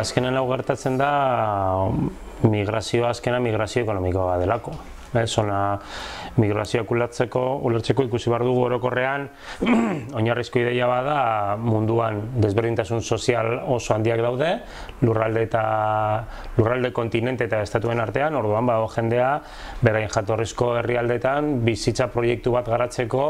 azkenen hau gertatzen da migrazioa azkena migrazio ekonomikoa delako. Migrazioak ulertzeko ikusi behar dugu orokorrean oinarrizko ideia bada munduan desberdintasun sozial oso handiak daude lurralde kontinente eta estatuen artean, orduan badago jendea beraien jatorrizko herrialdetan bizitza proiektu bat garatzeko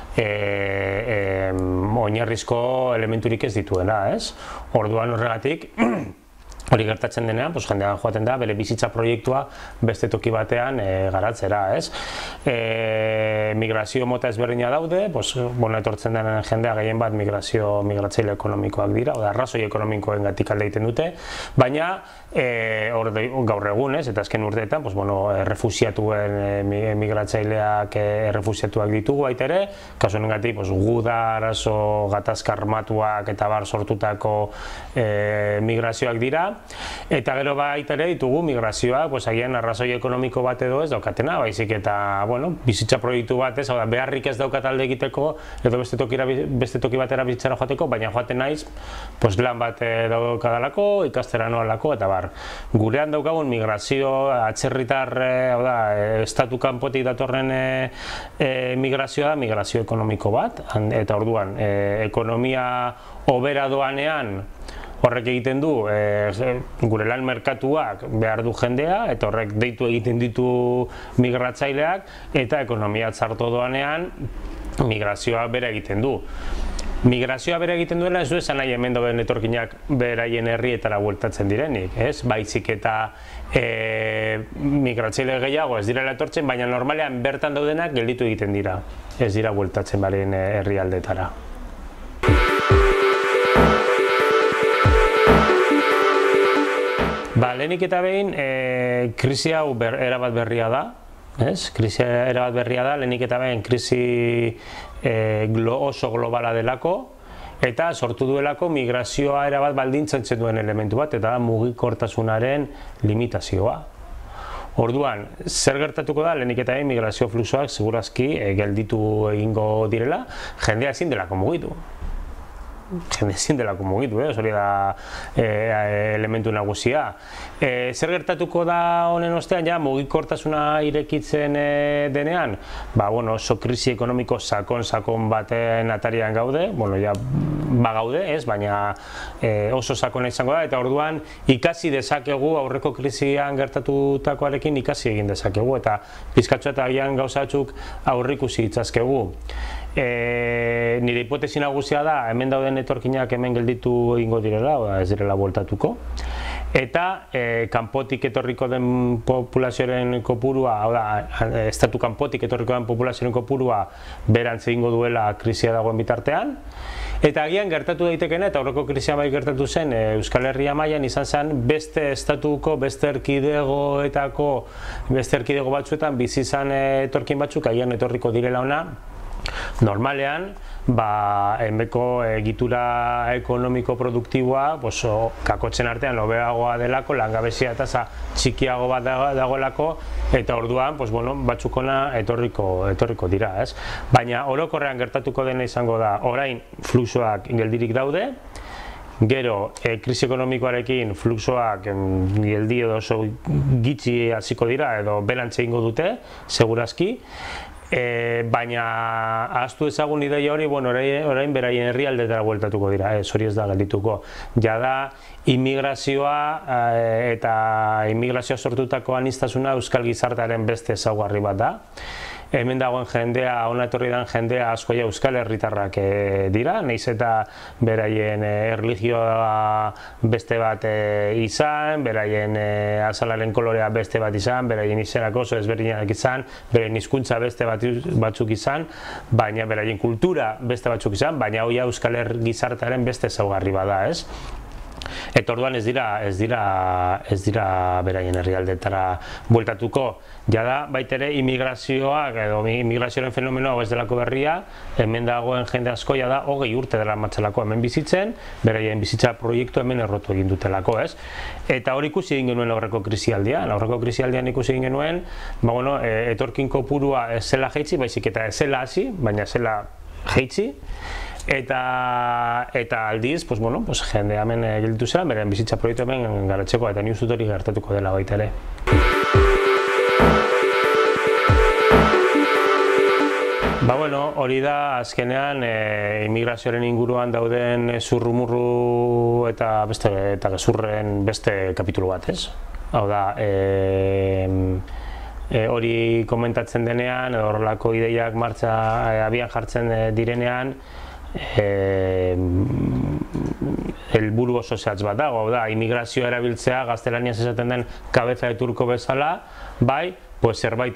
oinarrizko elementurik ez dituena, ez? Orduan horregatik hori gertatzen denean, jendean joaten da, bere bizitza proiektua beste toki batean garatzera, ez? Migrazio mota ezberdina daude, etortzen denen jendea gehien bat migratzaile ekonomikoak dira, arrazoi ekonomikoen gatik alde egiten dute, baina gaur egun, eta azken urteetan, refusiatuen migratzaileak refusiatuak ditugu baita ere, kasu honengatik guda, arazo, gatazka armatuak eta bar sortutako migrazioak dira, eta gero baita ere ditugu migrazioak, agian arrazoi ekonomiko bat edo ez daukatena, baizik eta bizitza proiektu bat ez, beharrik ez daukat alde egiteko, edo beste toki batera bizitzara joateko, baina joaten naiz lan bat daukadalako, ikastera noalako, eta bar. Gurean daukagun migrazio atzerritar, estatu kanpotik datorren migrazioa da migrazio ekonomiko bat, eta orduan ekonomia hobera doanean horrek egiten du gure lan merkatuak behar du jendea, eta horrek deitu egiten ditu migratzaileak, eta ekonomia txarto doanean migrazioa bera egiten du. Migrazioa bera egiten duela ez du esan nahi hemen dauden etorkinak beraien herrietara bueltatzen direnik, ez? Baizik eta migratzaile gehiago ez direla etortzen, baina normalean bertan daudenak gelditu egiten dira, ez dira bueltatzen beren herrialdetara. Lehenik eta behin, krisi hau erabat berria da, krisi erabat berria da, lehenik eta behin krisi oso globala delako, eta sortu duelako migrazioa erabat baldintzatzen duen elementu bat, eta mugikortasunaren limitazioa. Orduan, zer gertatuko da, lehenik eta behin migrazio fluxuak segurazki gelditu egingo direla, jendea ezin delako mugitu. Jende ezin delako mugitu, hori da elementu nagusia. Zer gertatuko da honen ostean, mugikortasuna irekitzen denean? Oso krisi ekonomiko sakon baten atarian gaude, bagaude, baina oso sakona izango da, eta orduan ikasi dezakegu, aurreko krisian gertatutakoarekin ikasi egin dezakegu, eta pizkatxo eta agian gauzatzuk aurrikusi itzazkegu. Nire hipotesi nagusia da, hemen dauden etorkinak hemen gelditu egingo direla, ez direla bueltatuko, eta kanpotik etorriko den populazioaren kopurua, estatu kanpotik etorriko den populazioaren kopurua berantz egingo duela krisia dagoen bitartean, eta agian gertatu daitekeena, eta aurreko krisia bai gertatu zen Euskal Herria mailan izan zen beste estatuko, beste erkidego batzuetan bizi izan etorkin batzuk agian etorriko direla ona, normalean, enbeko egitura ekonomiko produktiboa kakotzen artean hobeagoa delako, langabezia tasa txikiago bat dagoelako, eta orduan batzukona etorriko dira. Baina orokorrean gertatuko dena izango da, orain fluxuak geldirik daude, gero krisi ekonomikoarekin fluxuak geldi edo oso gitxi hasiko dira edo berantz egingo dute, segurazki, baina ahaztu ezagun ideia hori, orain beraien herrialdetara bueltatuko dira, hori ez da geldituko. Jada, immigrazioa eta immigrazioa sortutako aniztasuna euskal gizartearen beste ezaugarri bat da. Hemen dagoen jendea, hona etorri den jendea askoia euskal herritarrak dira, nahiz eta beraien erlijioa beste bat izan, beraien azalaren kolorea beste bat izan, beraien izenak oso ezberdinak izan, beraien hizkuntza beste batzuk izan, baina beraien kultura beste batzuk izan, baina hoia euskal gizartearen beste ezaugarri bada, ez? Eta orduan ez dira beraien herrialdetara bueltatuko. Jada, baitere immigrazioak edo immigrazioaren fenomenoa ez delako berria, hemen dagoen jende asko jada 20 urte dela matzelako hemen bizitzen, beraien bizitza proiektu hemen errotu egin dutelako, ez? Eta hori ikusi egin genuen aurreko krisialdian ikusi egin genuen, etorkin kopurua ez zela jaitsi, baizik eta ez zela hasi, baina zela jaitsi, eta aldiz, pues, bueno, pues, jende hemen gelditu zela, beren bizitza proiektu hemen garatzeko, eta ni uste dut hori gertatuko dela baita ere. Ba, bueno, hori da azkenean immigrazioaren inguruan dauden zurrumurru eta gezurren beste kapitulu bat, ez? Hau da, hori komentatzen denean, horrelako ideiak abian jartzen direnean, helburu oso zehatz bat dago, hau da, immigrazioa erabiltzea gaztelaniaz esaten den kabeza de turko bezala, bai, pues zerbait,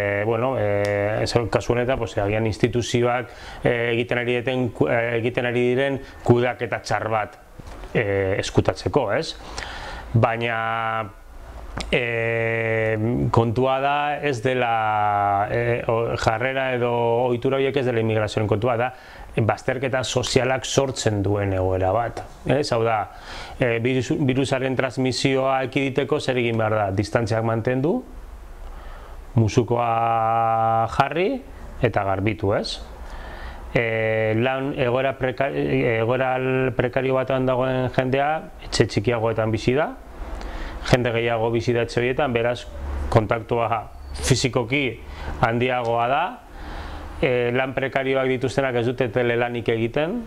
kasu honetan, agian instituzioak egiten ari diren kudeaketa txar bat eskutatzeko, ez? Baina kontua da ez dela jarrera edo ohitura horiek ez dela immigrazioaren kontua da, bazterketa sozialak sortzen duen egoera bat. Hau da, birusaren transmisioa ekiditeko zer egin behar da, distantziak mantendu, musukoa jarri eta garbitu, ez? Lan egoera prekario batean dagoen jendea etxe txikiagoetan bizi da, jende gehiago bizi da etxe horietan, beraz kontaktua fizikoki handiagoa da, lan prekarioak dituztenak ez dute telelanik egiten,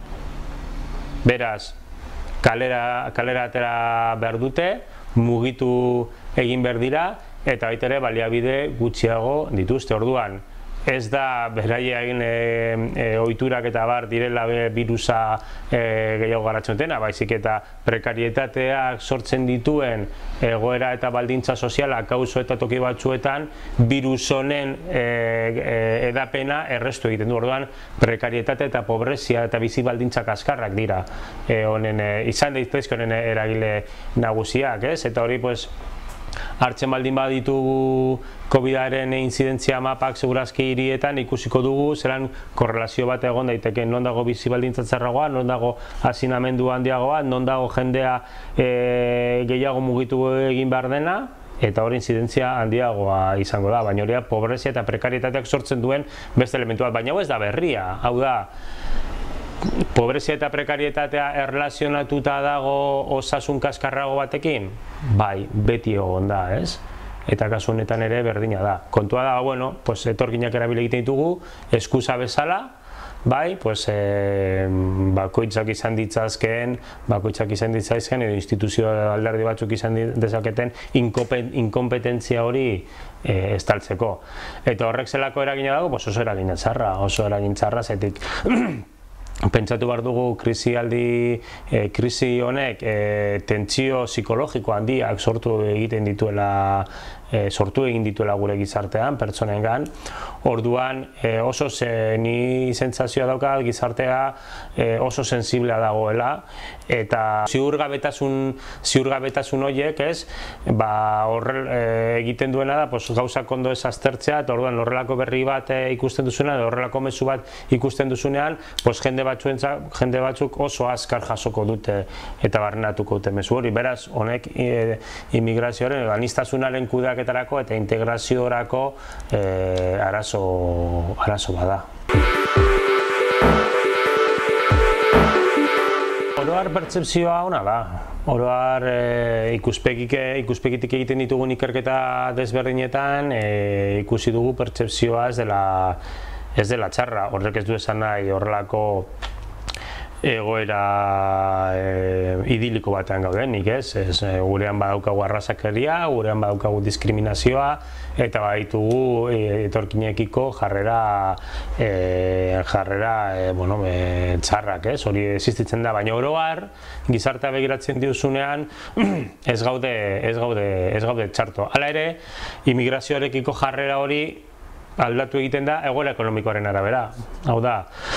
beraz kalera atera behar dute, mugitu egin behar dira, eta baita ere baliabide gutxiago dituzte. Orduan, ez da beraien ohiturak eta bar direla birusa gehiago garatzen dutena, baizik eta prekarietateak sortzen dituen egoera eta baldintza sozialak auzo eta toki batzuetan virus honen edapena errestu egiten du. Orduan, prekarietate eta pobrezia eta bizi baldintza kaskarrak dira izan daitezke honen eragile nagusiak, ez? Eta hori, pues, hartzen baldin baditugu COVID-aren inzidentzia mapak segurazki hirietan ikusiko dugu zelan korrelazio bat egon daiteke, non dago bizi baldintza txarragoa, non dago hazinamendu handiagoa, non dago jendea gehiago mugitu egin behar dena, eta hori inzidentzia handiagoa izango da, baina hori pobrezia eta prekarietateak sortzen duen beste elementu bat, baina hau ez da berria, hau da, pobrezia eta prekarietatea erlazionatuta dago osasun kaskarrago batekin? Bai, beti egon da, ez? Eta kasu honetan ere berdina da. Kontua da, bueno, etorkinak erabili egiten ditugu, eskusa bezala, bai, bakoitzak izan ditzazkeen edo instituzio alderdi batzuk izan dezaketen inkompetentzia hori estaltzeko. Eta horrek zelako eragina dago, oso eragin txarra, zetik pentsatu behar dugu krisi honek tentsio psikologiko handiak sortu egin dituela gure gizartean, pertsonengan. Orduan oso ni sentsazioa daukat gizartea oso sensiblea dagoela, eta ziurgabetasun horiek, ez, egiten duena da gauzak ondo ez aztertzea, eta orduan horrelako berri bat ikusten duzunean, horrelako mezu bat ikusten duzunean, jende batzuk oso azkar jasoko dute eta barrenatuko dute mezu hori. Beraz, honek immigrazioaren, aniztasunaren kudeaketarako eta integraziorako arazo bada. Oro har pertzepzioa ona da. Oro har ikuspegitik egiten ditugun ikerketa desberdinetan ikusi dugu pertzepzioa ez dela txarra. Horrek ez du esan nahi horrelako egoera idiliko batean gaudenik, ez? Gurean badaukagu arrazakeria, gurean badaukagu diskriminazioa, eta baditugu etorkinekiko jarrera txarrak, ez? Hori existitzen da, baina oro har, gizartea begiratzen diozunean ez gaude txarto. Hala ere, immigrazioarekiko jarrera hori aldatu egiten da egoera ekonomikoaren arabera. Hau da,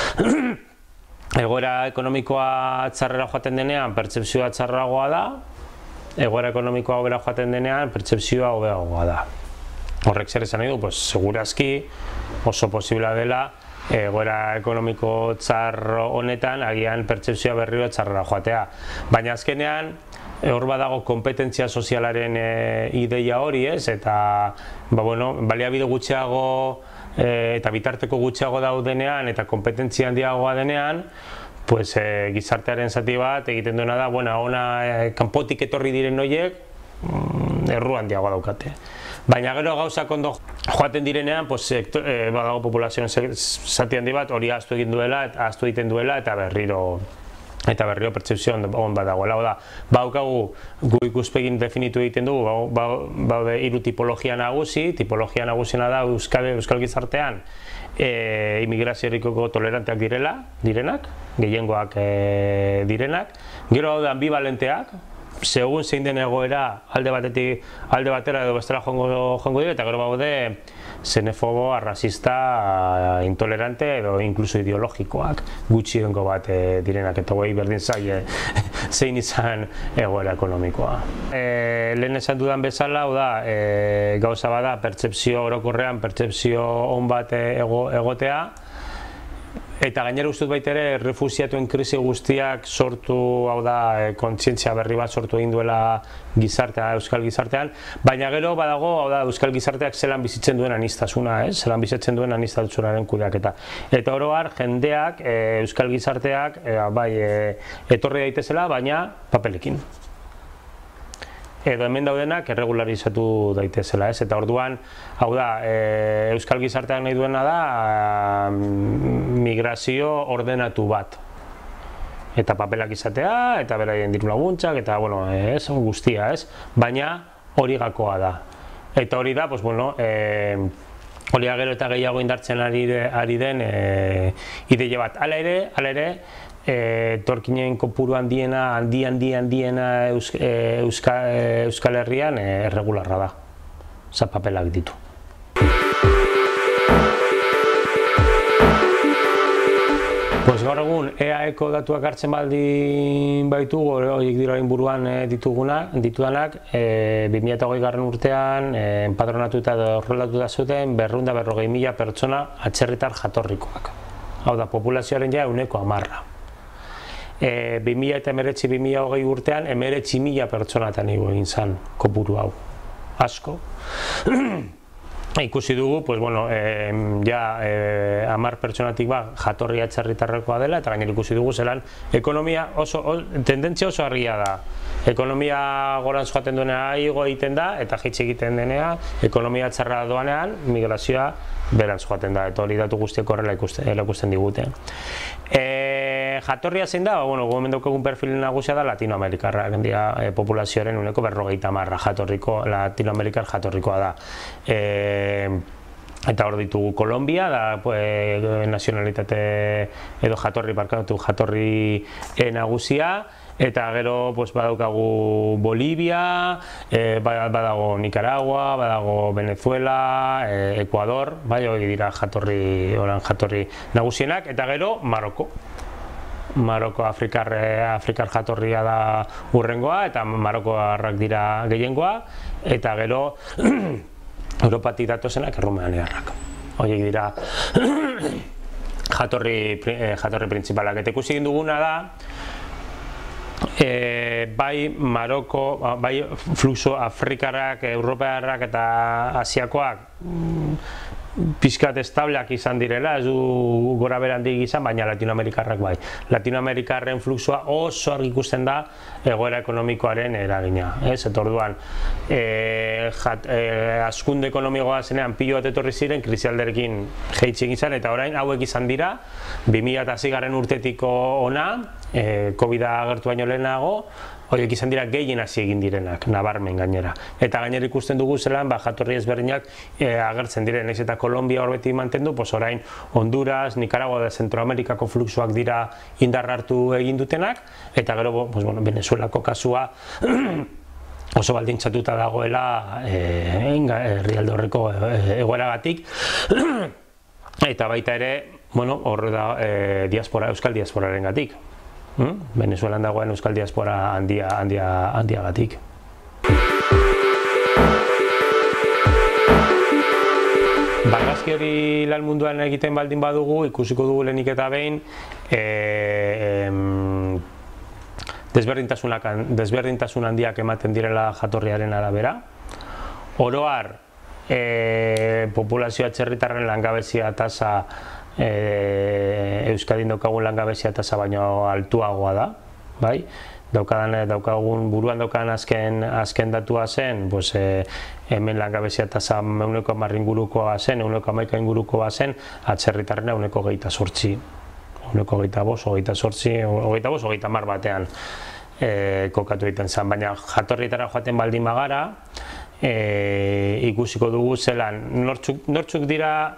egoera ekonomikoa txarrera joaten denean, pertzepzioa txarragoa da, egoera ekonomikoa hobera joaten denean, pertzepzioa hobeagoa da. Horrek zer esan nahi du, segurazki oso posiblea dela egoera ekonomiko txar honetan agian pertzepzioa berriro txarrera joatea. Baina azkenean, hor badago konpetentzia sozialaren ideia hori, ez? Eta baliabide gutxiago eta bitarteko gutxiago daudenean eta kompetentzia handiagoa denean, gizartearen zati bat egiten duena da, ona kanpotik etorri diren horiek erru handiagoa daukate. Baina gero gauzak ondo joaten direnean, badago populazioen zati handi bat hori ahaztu egiten duela eta berriro pertsepzio on bat dagoela. Oda, baukagu gu ikuspegin definitu egiten dugu, baude hiru tipologia nagusi. Tipologia nagusiena da euskal gizartean immigraziorikoko toleranteak direnak, gehiengoak direnak. Gero hau da ambivalenteak, segun zein den egoera alde batera edo bestela joango dira, eta gero baude xenofobo, rasista, intolerante edo inkluso ideologikoak gutxiengo bat direnak, eta guai berdin zaie zein izan egoera ekonomikoa. Lehen esan dudan bezala, gauza bada pertsepzio orokorrean, pertsepzio on bat egotea, eta gainera uste dut baita ere refusiatuen krisi guztiak sortu, kontzientzia berri bat sortu egin duela euskal gizartean, baina gero badago, euskal gizarteak zelan bizitzen duen aniztasuna, zelan bizitzen duen anistasunaren kudeaketa. Eta oro har, jendeak, euskal gizarteak, etorri daitezela, baina papelekin. Edo hemen daudenak erregularizatu daitezela, eta orduan, euskal gizarteak nahi duena da migrazio ordenatu bat. Eta papelak izatea, eta beraien diru laguntzak, eta guztia, baina hori gakoa da. Eta hori da, hori gero eta gehiago indartzen ari den ideia bat. Hala ere, etorkinen kopuru handiena Euskal Herrian erregularra da. Papelak ditu. Gaur egun EAEko datuak hartzen baldin baitugu, horiek dira inburuan ditudanak, 2020 urtean enpadronatuta edo horrelatuta zuten 240.000 pertsona atzerritar jatorrikoak. Hau da, populazioaren ja 10%. 2019-2020 urtean 19.000 pertsonatan egin zen kopuru hau. Asko. Ikusi dugu, 10 pertsonatik jatorri atzerritarrekoa dela, eta gainera ikusi dugu zelan ekonomia tendentzia oso argia da. Ekonomia gorantz joaten duenean igo egiten da, eta jaitsi egiten denean, ekonomia txarra doanean, migrazioa berantz joaten da, eta hori datu guztiak horrela ikusten digute. Jatorria zein da? Hemen daukagun perfil nagusia da Latinoamerikarrak, populazioaren 50% Latinoamerikar jatorrikoa da. Eta hor ditugu Kolombia, nazionalitate edo jatorri nagusia, eta gero badaukagu Bolivia, badago Nicaragua, badago Venezuela, Ecuador, hori dira jatorri nagusienak, eta gero Maroko Afrikar jatorria da hurrengoa, eta Marokoarrak dira gehiengoa, eta gero Europatik datozenak errumeaniarrak. Horiek dira jatorri printzipalak. Eta ikusi egin duguna da, bai Maroko, bai fluxo Afrikarrak, Europearrak eta Asiakoak pixkat estableak izan direla, ez du gora berandik izan, baina Latinoamerikarrak bai. Latinoamerikarren fluxua oso argi ikusten da egoera ekonomikoaren eragina. Eta orduan, hazkunde ekonomikoa zenean pilo bat etorri ziren, krisialderekin jaitsi egin zen, eta orain hauek izan dira, 2006 urtetiko ona, COVID-a agertu baino lehenago, horiek izan dira gehien hasi egin direnak, nabarmen gainera. Eta gainera ikusten dugu zelan, jatorri ezberdinak agertzen diren, ez eta Kolombia hor beti mantendu, orain Honduras, Nicaragua da Zentroamerikako fluxuak dira indar hartu egin dutenak, eta gero Venezuelako kasua oso baldintzatuta dagoela herrialde horreko egoeragatik, eta baita ere, hor da euskal diasporaren gatik. Venezuelan dagoen euskal diaspora handiagatik. Argazki hori lan munduan egiten baldin badugu, ikusiko dugu lehenik eta behin desberdintasun handiak ematen direla jatorriaren arabera. Oro har, populazio atzerritarren langabezia tasa Euskadin daukagun langabezia tasa baino altuagoa da, bai? Daukagun buruan daukan azken datua zen, hemen langabezia tasa 110 ingurukoa zen, 111 ingurukoa zen, atzerritarrena 128, 128 batean kokatu egiten zen, baina jatorrietara joaten baldin bagara, ikusiko dugu zelan, nortzuk dira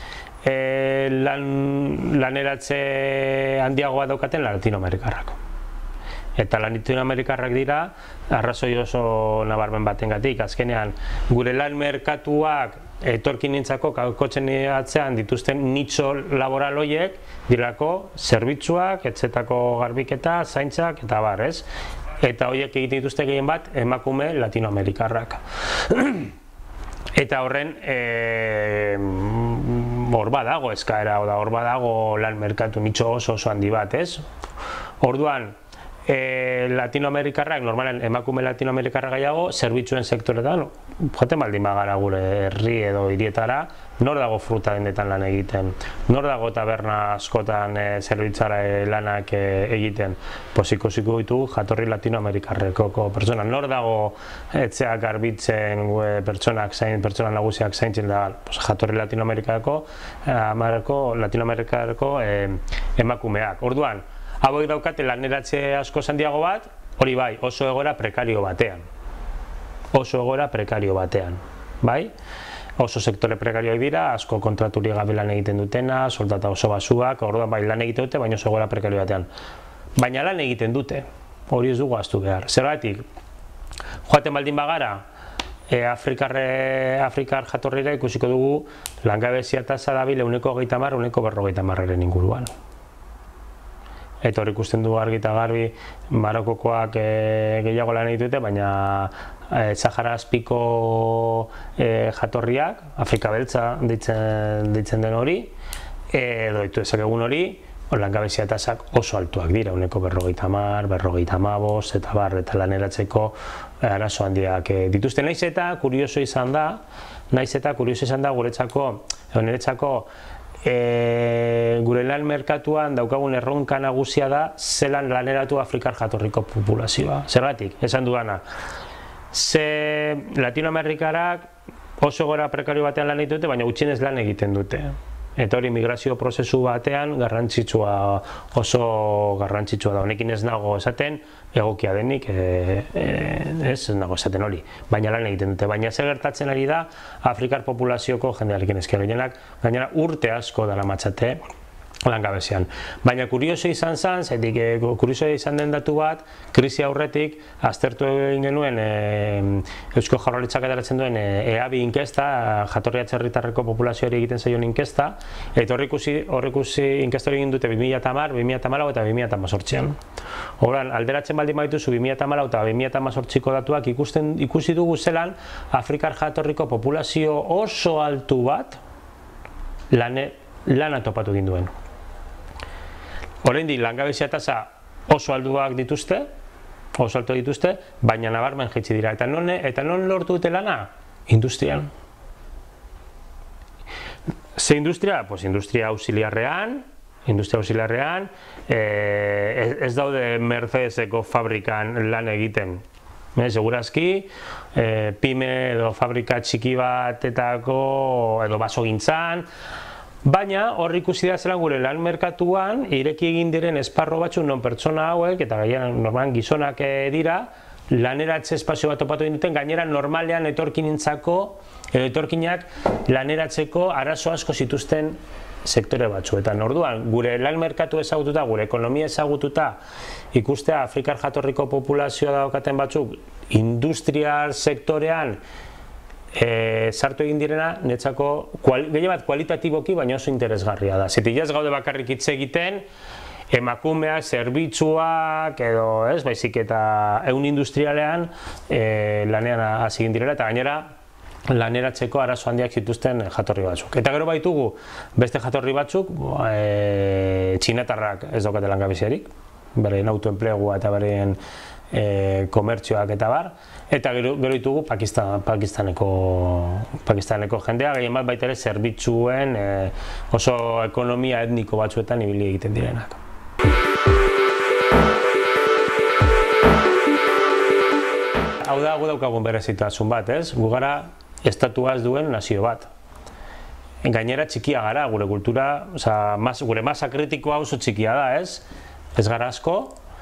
laneratze handiagoa daukaten Latinoamerikarrak. Eta Latinoamerikarrak dira, arrazoi oso nabarmen batengatik. Azkenean, gure lan merkatuak etorkinintzako kakotzen atzean dituzten nitxo laboral horiek dirako zerbitzuak, etxetako garbiketa, zaintzak eta bar, ez? Eta horiek egiten dituzte gehien bat emakume Latinoamerikarrak. Eta horren hor badago eskaera, hor badago lan merkatu nitxo oso handi bat, ez? Orduan, Latinoamerikarrak, normalen emakume Latinoamerikarra gehiago, zerbitzuen sektoretan, joaten baldin bagara gure herri edo hirietara, nor dago fruta dendetan lan egiten, nor dago taberna askotan zerbitzara lanak egiten, ikusiko ditugu jatorri Latinoamerikarreko pertsona, nor dago etxeak garbitzen pertsona nagusiak zaintzen da, jatorri Latinoamerikarreko emakumeak. Orduan, hauek daukate laneratze asko handiago bat, hori bai, oso egoera prekario batean. Bai? Oso sektore prekarioak dira, asko kontraturi gabe lan egiten dutena, soldata oso basuak, orduan bai lan egiten dute, baina oso egoera prekario batean. Baina lan egiten dute, hori ez dugu ahaztu behar. Zergatik, joaten baldin bagara, Afrikar jatorrira ikusiko dugu langabezia tasa dabil 130–150 inguruan. Eta hor ikusten du argi eta garbi Marokokoak gehiago lan egitute, baina Sahara azpiko jatorriak, Afrika beltza ditzen den hori, edo ditu ezakegun hori, langabezia tasak oso altuak dira, 150–155, eta bar, eta laneratzeko arazo handiak dituzte. Naiz eta kurioso izan da guretzako, gure lan merkatuan daukagun erronka nagusia da zelan laneratu Afrikar jatorriko populazioa. Zergatik, esan dudana, Latinoamerikarak oso gora prekario batean lan egiten dute, baina gutxienez lan egiten dute. Eta hori migrazio prozesu batean oso garrantzitsua da. Honekin ez nago esaten egokia denik, ez nago esaten hori, baina lan egiten dute. Baina zer gertatzen ari da Afrikar populazioko jendearekin esker gehienak, gainera urte asko daramatzate langabezian. Baina kurioso izan zen, kurioso izan den datu bat, krisi aurretik aztertu egin genuen Eusko Jaurlaritzak ateratzen duen EABI inkesta, jatorri atzerritarreko populazioari egiten zaion inkesta, eta hor ikusi inkesta egin dute 2010, 2014 eta 2018an. Horan, alderatzen baldin badituzu 2014 eta 2018ko datuak ikusi dugu zelan Afrikar jatorriko populazio oso altu bat lana topatu egin duen. Oraindik langabezia tasa oso altuak dituzte, baina nabarmen jaitsi dira. Eta non lortu dute lana? Industrian. Ze industria? Pues industria auxiliarrean, ez daude Mercedeseko fabrikan lan egiten. Segurazki, pyme edo fabrika txiki batetako edo basogintzan, baina hor ikusi da zelan gure lan merkatuan ireki egin diren esparro batzu non pertsona hauek, eta gainean normalan gizonak dira, laneratze espazio bat topatu duten, gainera normalean etorkinak laneratzeko arazo asko zituzten sektore batzuetan. Orduan, gure lan merkatu ezagututa, gure ekonomia ezagututa, ikustea Afrikar jatorriko populazioa daukaten batzuk industrial sektorean sartu egin direna, netzako gehien bat kualitatiboki, baina oso interesgarria da. Zetik ez gaude bakarrik hitz egiten, emakumeak, zerbitzuak, edo ez, baizik eta ehun industrialean lanean hasi egin direla, eta gainera laneratzeko arazo handiak zituzten jatorri batzuk. Eta gero baitugu beste jatorri batzuk, txinatarrak ez daukate langabeziarik, beren autoenplegua eta beren komertzioak eta bar, eta gero ditugu Pakistaneko jendea, gehien bat baita ere zerbitzuen oso ekonomia etniko batzuetan ibili egiten direnak. Hau da, gu daukagun berezitasun bat, ez? Gu gara estatua ez duen nazio bat. Gainera txikia gara, gure kultura, gure masa kritikoa oso txikia da, ez? Ez gara asko,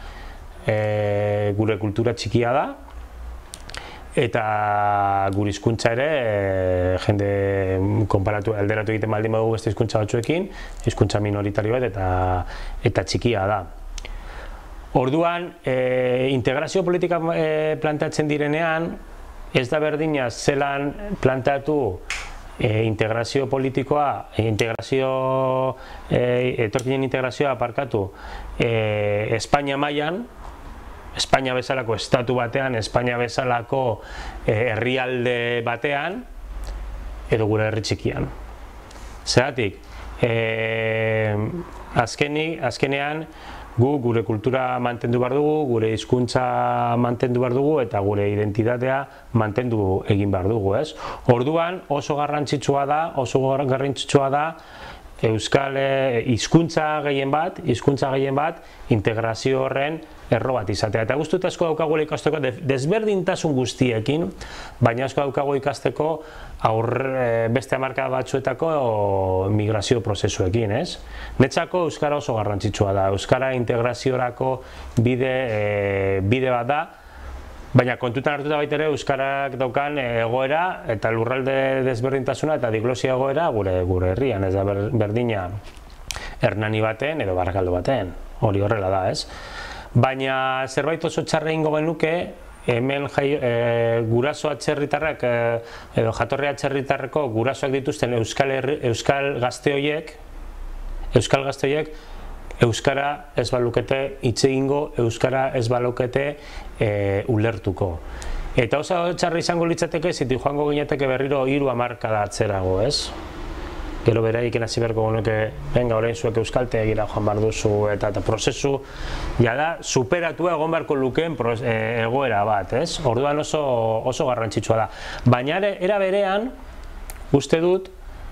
gure kultura txikia da, eta gure hizkuntza ere, jende alderatu egiten baldin badugu beste hizkuntza batzuekin, hizkuntza minoritario bat eta txikia da. Orduan, integrazio politika planteatzen direnean, ez da berdina zelan planteatu integrazio politikoa, etorkinen integrazioa aparkatu Espainia mailan, Espainia bezalako estatu batean, Espainia bezalako herrialde batean, edo gure herri txikian. Zeratik, azkenean gure kultura mantendu behar dugu, gure hizkuntza mantendu behar dugu eta gure identitatea mantendu egin behar dugu, ez? Orduan oso garrantzitsua da euskal hizkuntza gehien bat, integrazio horren erro bat izatea. Eta guztut asko daukagu ikasteko desberdintasun guztiekin, baina asko daukagu ikasteko beste hamarkada batzuetako migrazio prozesuekin, ez? Netzako euskara oso garrantzitsua da, euskara integraziorako bide bat da, baina kontutan hartuta baita ere euskarak daukan egoera eta lurralde desberdintasuna eta diglosia egoera gure herrian, ez da berdina Hernani baten edo Barakaldo baten, hori horrela da, ez? Baina zerbait oso txarra egingo genuke, hemen guraso atzerritarrak edo jatorri atzerritarreko gurasoak dituzten euskal gazte horiek euskara ez balukete hitz egingo, euskara ez balukete ulertuko. Eta oso txarra izango litzateke, ziti joango gineteke berriro 3 hamarkada atzerago, ez? Gero beraikin hasi beharko genuke, venga, orain zuek euskaltea egira joan behar duzu, eta prozesu, jada, superatua egon beharko lukeen egoera bat, ez? Orduan oso garrantzitsua da. Baina era berean, uste dut,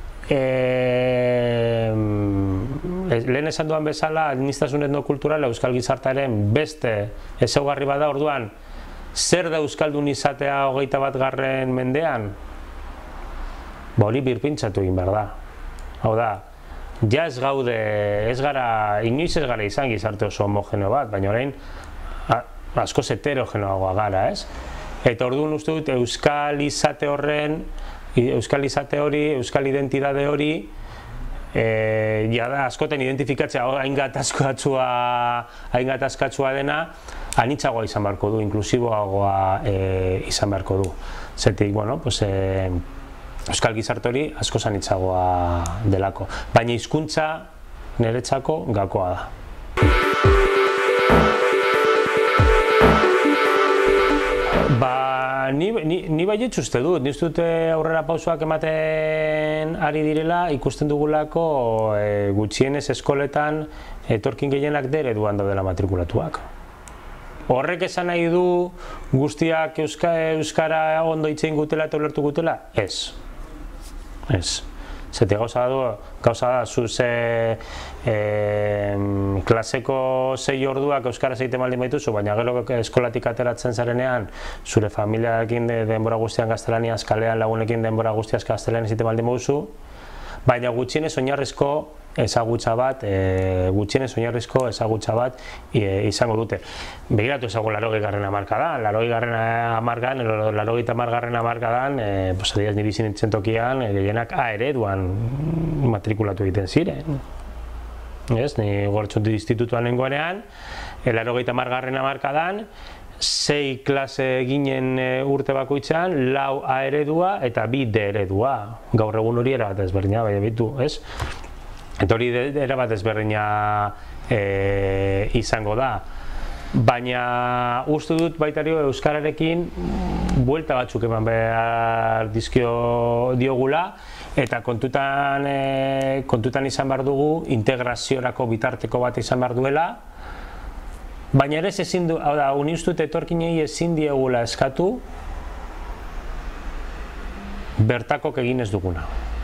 lehen esan duan bezala, administrazio etnokulturala euskal gizartearen beste ezaugarri bada, orduan, zer da euskaldun izatea 21. mendean? Hori birpintzatu egin behar da. Hau da, ja ez gara, inoiz ez gara izan gizarte oso homogeneo bat, baina orain askoz heterogenoagoa gara, ez? Eta orduan uste dut euskal izate hori, euskal identitate hori, jada askoten identifikatzea hain gatazkatsua dena, anitzagoa izan beharko du, inklusiboagoa izan beharko du. Zetik, bueno, pues euskal gizarte hori asko zanitzagoa delako, baina hizkuntza niretzako gakoa da. Ni baietz uste dut, ni uste dut aurrera pausoak ematen ari direla, ikusten dugulako gutxienez eskoletan etorkin gehienak ereduan daudela matrikulatuak. Horrek esan nahi du guztiak euskara ondo hitz egin gutela eta ulertu gutela? Ez. Ez. Zete gauza da, zuze klaseko 6 orduak euskaraz egiten baldin baituzu, baina gero eskolatik ateratzen zarenean, zure familiarekin denbora guztian gaztelaniaz, kalean lagunekin denbora guztiaz gaztelaniaz egiten baldin baduzu, baina gutxienez oinarrizko ezagutza bat izango dute. Begiratu ezago 80. hamarkadan, 80. hamarkadan, adibidez niri zintzen tokian, gehienak A ereduan matrikulatu egiten ziren. Ni Gortxotu institutuan nengoenean, 80. hamarkadan, 6 klase ginen urte bakoitzean, 4 A eredua eta 2 D eredua. Gaur egun hori erabat ezberdina, baina bitu, ez? Eta hori erabat ezberdina izango da. Baina uste dut baitario euskararekin buelta batzuk eman behar diogula, eta kontutan izan behar dugu, integraziorako bitarteko bat izan behar duela, Baina ere ezin du, hau da, unistut etorkinei ezin diegula eskatu bertakok egin ez duguna.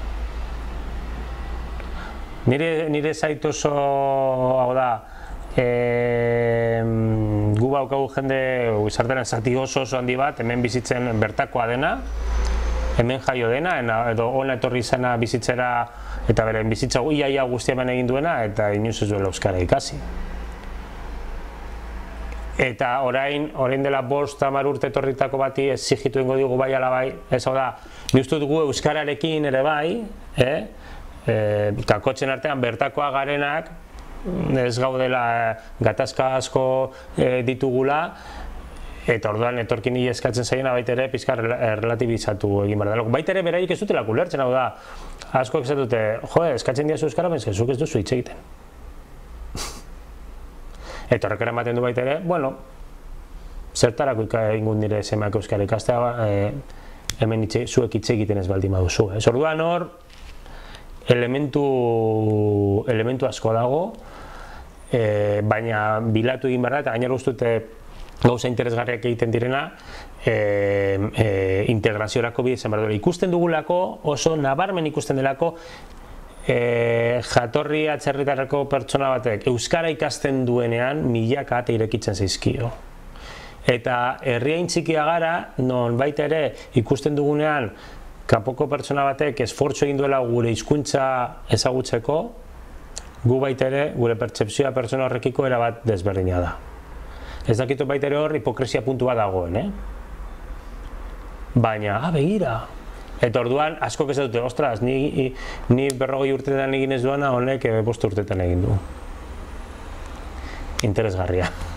Nire zait oso, hau da, gu baukagu jende gizartearen zati oso handi bat, hemen bizitzen bertakoa dena, hemen jaio dena, edo hona etorri izena bizitzera, eta beren bizitza iaia guztia hemen egin duena, eta inoiz ez duela euskara ikasi. Eta orain dela 5-10 urte etorritako bati exigitu ingo digu bai ala bai, ez hau da, ni uste dugu euskararekin ere bai, kakotxen artean bertakoa garenak, ez gaudela gatazka asko ditugula, eta orduan etorkini eskatzen zaiena baita ere pizka relatibizatu egin behar dela. Baita ere beraiek ez dutela ulertzen, hau da, asko esatute, eskatzen diazu euskara, baina zuk ez duzu hitz egiten. Eta horrek ematen du baita ere, bueno, zertarako ingut nire semeak euskara ikastea, hemen zuek hitz egiten ez baldin baduzu. Orduan hor, elementu asko dago, baina bilatu egin behar da, eta gainera ustute gauza interesgarriak egiten direna, integraziorako bide izan behar duela. Ikusten dugulako, oso nabarmen ikusten delako, jatorri atzerritarreko pertsona batek euskara ikasten duenean milaka ate irekitzen zaizkio. Eta herriain txikia gara, non baita ere ikusten dugunean kanpoko pertsona batek esfortzu egin duela gure hizkuntza ezagutzeko, gu baita ere gure pertzepzioa pertsona horrekiko erabat desberdina da. Ez dakitu baita ere hor hipokresia puntu bat dagoen, baina, begira. Eta orduan, askok ez dute, ostras, ni 40 urtetan egin ez duena, honek 5 urtetan egin du. Interesgarria.